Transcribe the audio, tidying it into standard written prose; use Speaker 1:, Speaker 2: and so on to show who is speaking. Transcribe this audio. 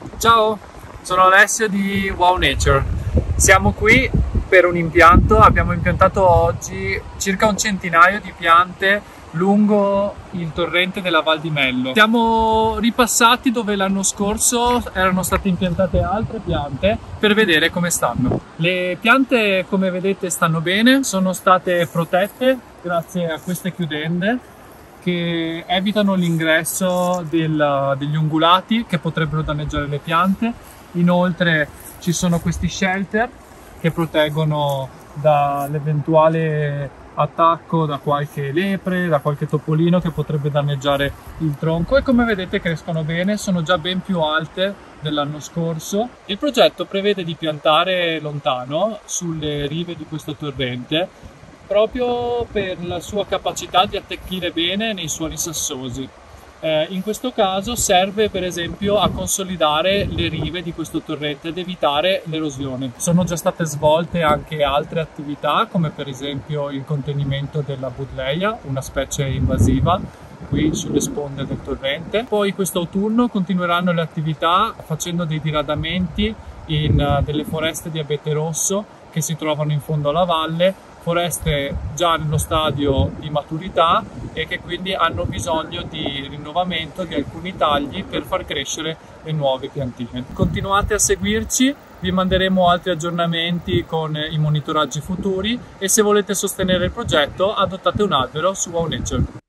Speaker 1: Ciao, sono Alessio di Wow Nature. Siamo qui per un impianto, abbiamo impiantato oggi circa un centinaio di piante lungo il torrente della Val di Mello. Siamo ripassati dove l'anno scorso erano state impiantate altre piante per vedere come stanno. Le piante, come vedete, stanno bene, sono state protette grazie a queste chiudende che evitano l'ingresso degli ungulati che potrebbero danneggiare le piante. Inoltre ci sono questi shelter che proteggono dall'eventuale attacco da qualche lepre, da qualche topolino che potrebbe danneggiare il tronco, e come vedete crescono bene, sono già ben più alte dell'anno scorso. Il progetto prevede di piantare lontano sulle rive di questo torrente proprio per la sua capacità di attecchire bene nei suoli sassosi. In questo caso serve per esempio a consolidare le rive di questo torrente ed evitare l'erosione. Sono già state svolte anche altre attività, come per esempio il contenimento della Buddleia, una specie invasiva qui sulle sponde del torrente. Poi quest'autunno continueranno le attività facendo dei diradamenti in delle foreste di abete rosso che si trovano in fondo alla valle, foreste già nello stadio di maturità e che quindi hanno bisogno di rinnovamento di alcuni tagli per far crescere le nuove piantine. Continuate a seguirci, vi manderemo altri aggiornamenti con i monitoraggi futuri, e se volete sostenere il progetto adottate un albero su Wow Nature.